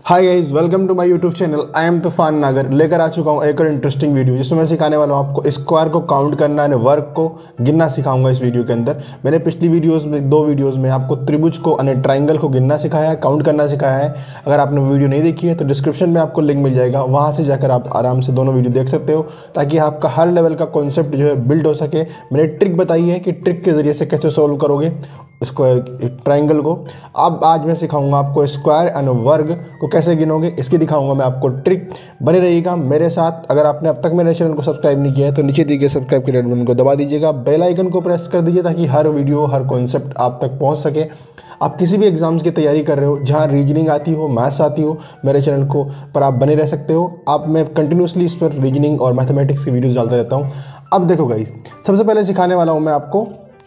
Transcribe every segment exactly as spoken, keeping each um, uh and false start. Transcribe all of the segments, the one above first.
Hi guys, welcome to my YouTube channel. I am Toofan Nagar. लेकर आ चुका हूँ एक और इंटरेस्टिंग वीडियो जिसमें मैं सिखाने वाला हूँ आपको स्क्वायर को काउंट करना है, वर्ग को गिनना सिखाऊंगा इस वीडियो के अंदर। मैंने पिछली वीडियोस में दो वीडियोस में आपको त्रिभुज को यानी ट्राइंगल को गिनना सिखाया है, काउंट करना सिखाया है। अगर आपने वीडियो नहीं देखी है तो डिस्क्रिप्शन में आपको लिंक मिल जाएगा, वहाँ से जाकर आप आराम से दोनों वीडियो देख सकते हो ताकि आपका हर लेवल का कॉन्सेप्ट जो है बिल्ड हो सके। मैंने ट्रिक बताई है कि ट्रिक के जरिए से कैसे सोल्व करोगे इसको ट्राइंगल को। अब आज मैं सिखाऊंगा आपको स्क्वायर एंड वर्ग को कैसे गिनोगे, इसकी दिखाऊंगा मैं आपको ट्रिक। बने रहिएगा मेरे साथ। अगर आपने अब तक मेरे चैनल को सब्सक्राइब नहीं किया है तो नीचे दिए गए सब्सक्राइब के रेड बटन को दबा दीजिएगा, बेल आइकन को प्रेस कर दीजिए ताकि हर वीडियो हर कॉन्सेप्ट आप तक पहुंच सके। आप किसी भी एग्जाम्स की तैयारी कर रहे हो, जहाँ रीजनिंग आती हो, मैथ्स आती हो, मेरे चैनल को पर आप बने रह सकते हो। आप मैं कंटिन्यूसली इस पर रीजनिंग और मैथमेटिक्स की वीडियोज़ डालता रहता हूँ। अब देखो गाइस, सबसे पहले सिखाने वाला हूँ मैं आपको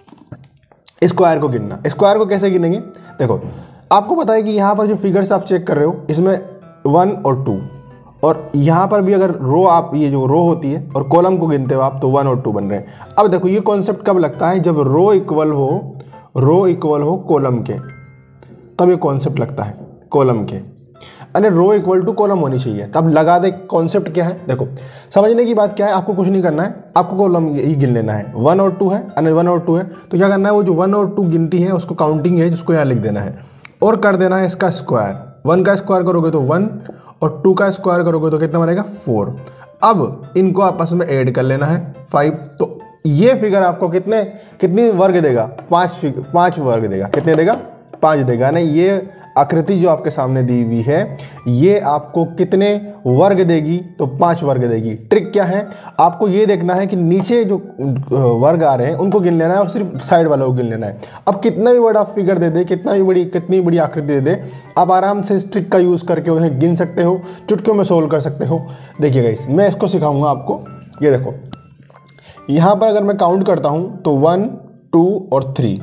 स्क्वायर को गिनना। स्क्वायर को कैसे गिनेंगे, देखो आपको पता है कि यहाँ पर जो फिगर्स आप चेक कर रहे हो इसमें वन और टू, और यहाँ पर भी अगर रो आप ये जो रो होती है और कॉलम को गिनते हो आप तो वन और टू बन रहे हैं। अब देखो ये कॉन्सेप्ट कब लगता है, जब रो इक्वल हो रो इक्वल हो कॉलम के, तब ये कॉन्सेप्ट लगता है कॉलम के। अरे रो इक्वल टू कॉलम होनी चाहिए, तब लगा दे। कॉन्सेप्ट क्या है, देखो समझने की बात क्या है, आपको कुछ नहीं करना है, आपको कॉलम ही गिन लेना है। वन और टू है, अरे वन और टू है तो क्या करना है, वो जो वन और टू गिनती है उसको काउंटिंग है जिसको यहाँ लिख देना है और कर देना है इसका स्क्वायर। वन का स्क्वायर करोगे तो वन और टू का स्क्वायर करोगे तो कितना बनेगा, फोर। अब इनको आपस में ऐड कर लेना है, फाइव। तो ये फिगर आपको कितने कितनी वर्ग देगा, पाँच पाँच वर्ग देगा। कितने देगा, पाँच देगा। नहीं, ये आकृति जो आपके सामने दी हुई है ये आपको कितने वर्ग देगी, तो पांच वर्ग देगी। ट्रिक क्या है, आपको ये देखना है कि नीचे जो वर्ग आ रहे हैं उनको गिन लेना है और सिर्फ साइड वालों को गिन लेना है। अब कितना भी बड़ा फिगर दे दे, कितना भी बड़ी कितनी बड़ी आकृति दे दे, आप आराम से इस ट्रिक का यूज़ करके उन्हें गिन सकते हो, चुटकियों में सोल्व कर सकते हो। देखिएगा इस मैं इसको सिखाऊंगा आपको। ये देखो यहाँ पर अगर मैं काउंट करता हूँ तो वन टू और थ्री,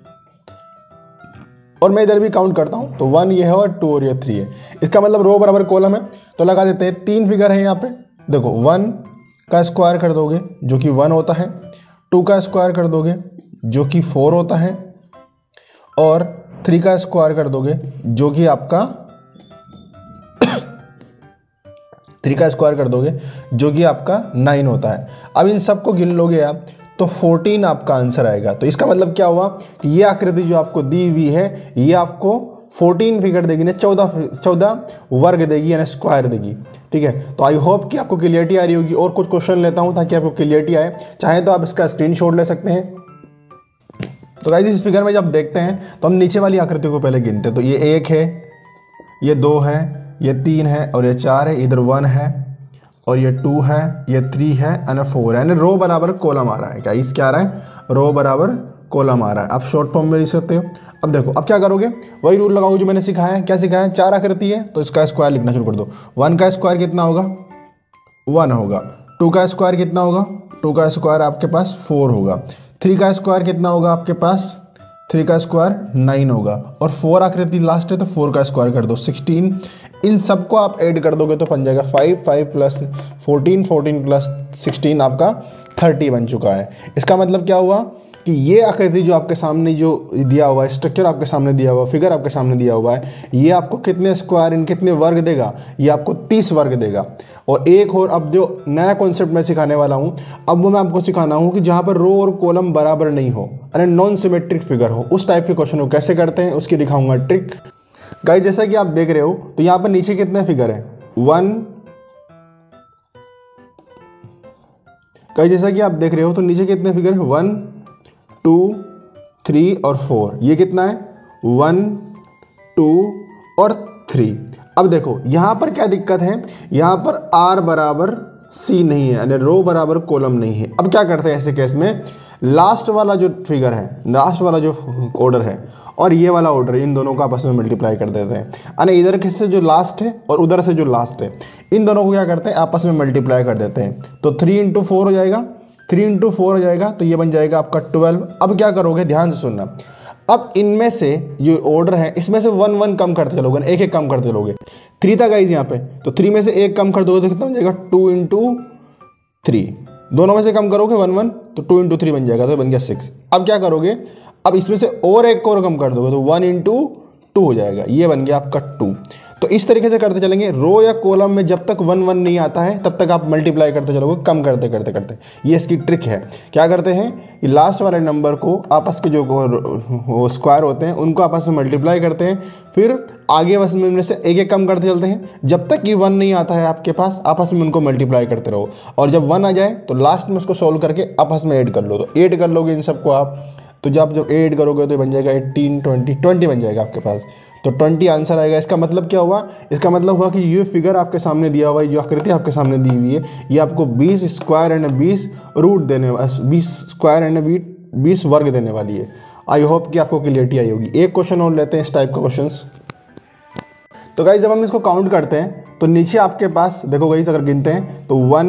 और मैं इधर भी काउंट करता हूं तो वन ये है और टू और ये थ्री है। इसका मतलब रो बराबर कॉलम है, तो लगा देते हैं। तीन फिगर है यहाँ पे, देखो वन का स्क्वायर कर दोगे जो कि वन होता है, टू का स्क्वायर कर दोगे जो कि फोर होता है, और थ्री का स्क्वायर कर दोगे जो कि आपका थ्री का स्क्वायर कर दोगे जो कि आपका नाइन होता है। अब इन सबको गिन लोगे आप तो फोर्टीन आपका आंसर आएगा। तो इसका मतलब क्या हुआ कि ये आकृति जो आपको दी हुई है ये आपको फोर्टीन फिगर देगी ना, चौदह चौदह वर्ग देगी यानी स्क्वायर देगी। ठीक है, तो आई होप कि आपको क्लियरिटी आ रही होगी। और कुछ क्वेश्चन लेता हूं ताकि आपको क्लियरिटी आए, चाहे तो आप इसका स्क्रीनशॉट ले सकते हैं। तो गाइस इस फिगर में जब देखते हैं तो हम नीचे वाली आकृति को पहले गिनते हैं। तो ये एक है, ये दो है, ये तीन है और ये चार है, इधर वन है और ये टू है, ये थ्री है एंड फोर है। यानी रो बराबर कॉलम आ रहा है। क्या इस क्या आ रहा है, रो बराबर कॉलम आ रहा है। आप शॉर्ट फॉर्म में लिख सकते हो। अब देखो अब क्या करोगे, वही रूल लगाओ जो मैंने सिखाया है। क्या सिखाया है, चार आकृति है तो इसका स्क्वायर लिखना शुरू कर दो। वन का स्क्वायर कितना होगा, वन होगा। टू का स्क्वायर कितना होगा, टू का स्क्वायर आपके पास फोर होगा। थ्री का स्क्वायर कितना होगा आपके पास, थ्री का स्क्वायर नाइन होगा। और फोर आकृति लास्ट है तो फोर का स्क्वायर कर दो, सिक्सटीन। इन सबको आप ऐड कर दोगे तो बन जाएगा five, five plus fourteen, fourteen plus sixteen आपका थर्टी बन चुका है। इसका मतलब क्या हुआ कि ये आकृति जो आपके सामने जो दिया हुआ है, स्ट्रक्चर आपके सामने दिया हुआ, फिगर आपके सामने दिया हुआ है, ये आपको कितने स्क्वायर इन कितने वर्ग देगा, ये आपको तीस वर्ग देगा। और एक और अब जो नया कॉन्सेप्ट मैं सिखाने वाला हूँ, अब वो मैं आपको सिखाना हूँ कि जहाँ पर रो और कॉलम बराबर नहीं हो, अरे नॉन सिमेट्रिक फिगर हो, उस टाइप के क्वेश्चन को कैसे करते हैं उसकी दिखाऊंगा ट्रिक। गाइस जैसा कि आप देख रहे हो तो यहाँ पर नीचे कितने फिगर है, वन। गाइस जैसा कि आप देख रहे हो तो नीचे कितने फिगर है, वन टू थ्री और फोर। ये कितना है, वन टू और थ्री। अब देखो यहाँ पर क्या दिक्कत है, यहाँ पर आर बराबर सी नहीं है यानी रो बराबर कॉलम नहीं है। अब क्या करते हैं ऐसे केस में, लास्ट वाला जो फिगर है, लास्ट वाला जो ऑर्डर है और ये वाला ऑर्डर, इन दोनों को आपस में मल्टीप्लाई कर देते हैं। यानी इधर के से जो लास्ट है और उधर से जो लास्ट है, इन दोनों को क्या करते हैं आपस में मल्टीप्लाई कर देते हैं। तो थ्री इंटू फोर हो जाएगा, थ्री इंटू फोर हो जाएगा तो ये बन जाएगा आपका ट्वेल्व। अब क्या करोगे, ध्यान से सुनना। अब इनमें से जो ऑर्डर है इसमें से वन वन कम करते चलोगे, एक एक कम करते चलोगे। थ्री था गाइस यहाँ पे, तो थ्री में से एक कम कर दोगे तो कितना बन जाएगा, टू इंटू थ्री। दोनों में से कम करोगे वन वन तो टू इंटू थ्री बन जाएगा, तो बन गया सिक्स। अब क्या करोगे, अब इसमें से और एक और कम कर दोगे तो वन इंटू टू हो जाएगा, ये बन गया आपका टू। तो इस तरीके से करते चलेंगे। रो या कॉलम में जब तक वन वन नहीं आता है तब तक आप मल्टीप्लाई करते चलोगे, कम करते करते करते। ये इसकी ट्रिक है। क्या करते हैं कि लास्ट वाले नंबर को आपस के जो स्क्वायर होते हैं उनको आपस में मल्टीप्लाई करते हैं, फिर आगे बस में से एक एक कम करते चलते हैं जब तक कि वन नहीं आता है आपके पास, आपस में उनको मल्टीप्लाई करते रहो। और जब वन आ जाए तो लास्ट में उसको सोल्व करके आपस में ऐड कर लो। तो ऐड कर लोगे इन सबको आप, तो जब जब ऐड करोगे तो बन जाएगा एटीन, ट्वेंटी, ट्वेंटी बन जाएगा आपके पास। तो ट्वेंटी आंसर आएगा। इसका मतलब क्या हुआ? इसका मतलब हुआ कि ये फिगर आपके सामने दिया हुआ है, जो आकृति आपके सामने दी हुई है, ये आपको बीस स्क्वायर एंड बीस रूट देने बीस स्क्वायर एंड बीस वर्ग देने वाली है। आई होप कि आपको क्लियरिटी आई होगी। एक क्वेश्चन और लेते हैं इस टाइप का क्वेश्चंस। तो गाइस जब हम इसको काउंट करते हैं तो नीचे आपके पास देखो गाइस, अगर गिनते हैं तो one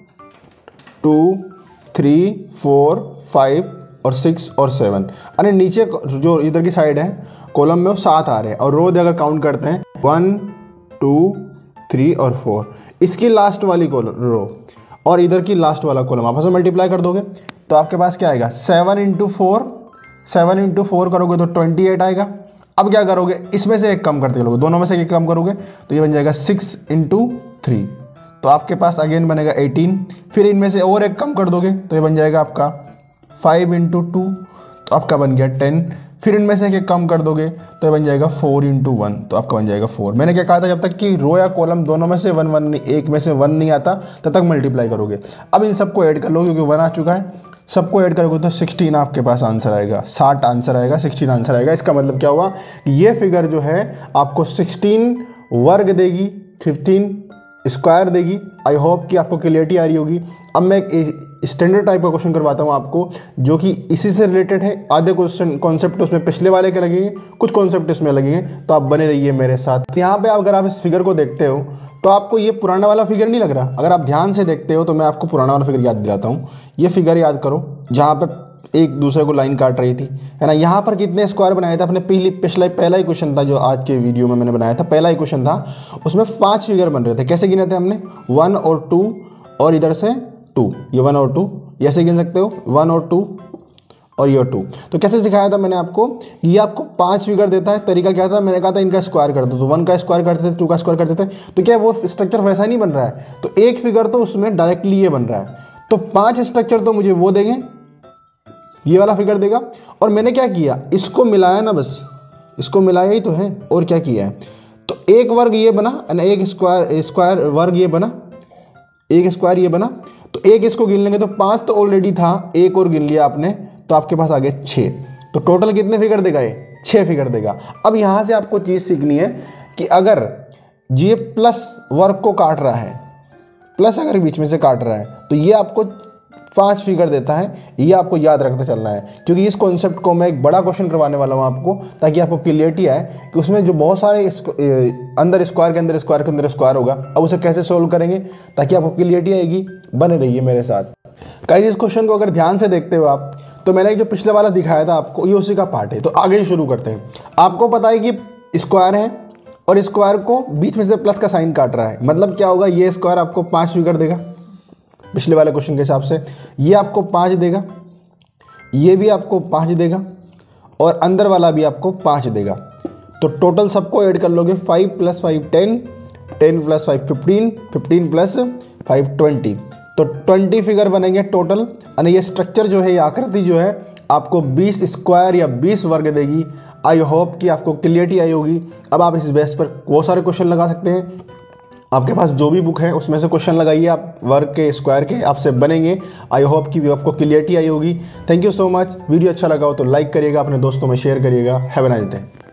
two three four five और सिक्स और सेवन, अरे नीचे जो इधर की साइड है कॉलम में वो सात आ रहे हैं। और रो अगर काउंट करते हैं वन टू थ्री और फोर, इसकी लास्ट वाली कॉलम रो और इधर की लास्ट वाला कॉलम आपस में मल्टीप्लाई कर दोगे तो आपके पास क्या आएगा? Seven into four, seven into four करोगे तो ट्वेंटी एट आएगा। अब क्या करोगे? इसमें से एक कम करते चलोगे, दोनों में से एक कम करोगे तो ये बन जाएगा सिक्स इंटू थ्री, तो आपके पास अगेन बनेगा एटीन। फिर इनमें से और एक कम कर दोगे तो ये बन जाएगा आपका फाइव इंटू टू, तो आपका बन गया टेन। फिर इनमें से एक कम कर दोगे तो ये बन जाएगा फोर इंटू वन, तो आपका बन जाएगा फोर। मैंने क्या कहा था? जब तक कि रो या कॉलम दोनों में से वन वन नहीं, एक में से वन नहीं आता तब तक मल्टीप्लाई करोगे। अब इन सबको ऐड कर लो क्योंकि वन आ चुका है, सबको ऐड करोगे तो सिक्सटीन आपके पास आंसर आएगा, साठ आंसर आएगा, सिक्सटीन आंसर आएगा। इसका मतलब क्या हुआ? ये फिगर जो है आपको सिक्सटीन वर्ग देगी, फिफ्टीन स्क्वायर देगी। आई होप कि आपको क्लियरिटी आ रही होगी। अब मैं एक स्टैंडर्ड टाइप का क्वेश्चन करवाता हूँ आपको जो कि इसी से रिलेटेड है। आधे क्वेश्चन कॉन्सेप्ट उसमें पिछले वाले के लगेंगे, कुछ कॉन्सेप्ट इसमें लगेंगे, तो आप बने रहिए मेरे साथ। यहाँ पे अगर आप इस फिगर को देखते हो तो आपको ये पुराना वाला फिगर नहीं लग रहा। अगर आप ध्यान से देखते हो तो मैं आपको पुराना वाला फिगर याद दिलाता हूँ। ये फिगर याद करो जहाँ पे एक दूसरे को लाइन काट रही थी, है ना। यहाँ पर कितने स्क्वायर बनाए थे अपने? पहली पिछला पहला ही क्वेश्चन था जो आज के वीडियो में मैंने बनाया था, पहला ही क्वेश्चन था। उसमें पांच फिगर बन रहे थे। कैसे गिने थे हमने? वन और टू और इधर से टू, ये वन और टू, ऐसे गिन सकते हो, वन और टू और ये टू। तो कैसे सिखाया था मैंने आपको? ये आपको पांच फिगर देता है। तरीका क्या था? मैंने कहा था इनका स्क्वायर कर दो, तो वन का स्क्वायर करते थे, टू का स्क्वायर करते थे। तो क्या वो स्ट्रक्चर वैसा नहीं बन रहा है? तो एक फिगर तो उसमें डायरेक्टली ये बन रहा है, तो पांच स्ट्रक्चर तो मुझे वो देंगे, ये वाला फिगर देगा। और मैंने क्या किया? इसको मिलाया ना, बस इसको मिलाया ही तो है, और क्या किया है? तो एक वर्ग ये बना, एक स्क्वायर स्क्वायर वर्ग ये बना, एक स्क्वायर ये बना, तो एक इसको गिन लेंगे तो पांच तो ऑलरेडी था, एक और गिन लिया आपने तो आपके पास आ गए छः। तो टोटल कितने फिगर देगा? ये छः फिगर देगा। अब यहाँ से आपको चीज़ सीखनी है कि अगर ये प्लस वर्ग को काट रहा है, प्लस अगर बीच में से काट रहा है तो ये आपको पांच फिगर देता है। ये आपको याद रखते चलना है क्योंकि इस कॉन्सेप्ट को मैं एक बड़ा क्वेश्चन करवाने वाला हूँ आपको, ताकि आपको क्लियरिटी आए कि उसमें जो बहुत सारे अंदर स्क्वायर के अंदर स्क्वायर के अंदर स्क्वायर होगा, अब उसे कैसे सोल्व करेंगे ताकि आपको क्लियरिटी आएगी। बने रहिए मेरे साथ। गाइस इस क्वेश्चन को अगर ध्यान से देखते हो आप, तो मैंने जो पिछले वाला दिखाया था आपको, ये उसी का पार्ट है। तो आगे शुरू करते हैं। आपको पता है कि स्क्वायर है और स्क्वायर को बीच में से प्लस का साइन काट रहा है, मतलब क्या होगा? ये स्क्वायर आपको पाँच फिगर देगा पिछले वाले क्वेश्चन के हिसाब से, ये आपको पाँच देगा, ये भी आपको पाँच देगा और अंदर वाला भी आपको पाँच देगा। तो टोटल सबको ऐड कर लोगे, five plus five ten, ten plus five fifteen, fifteen plus five twenty, तो ट्वेंटी फिगर बनेंगे टोटल। और ये स्ट्रक्चर जो है, ये आकृति जो है आपको बीस स्क्वायर या बीस वर्ग देगी। आई होप कि आपको क्लियरिटी आई होगी। अब आप इस बेस पर बहुत सारे क्वेश्चन लगा सकते हैं। आपके पास जो भी बुक है उसमें से क्वेश्चन लगाइए आप, वर्ग के स्क्वायर के आपसे बनेंगे। आई होप कि आपको क्लियरिटी आई होगी। Thank you so much. Video अच्छा लगा हो तो लाइक करिएगा, अपने दोस्तों में शेयर करिएगा। Have a nice day.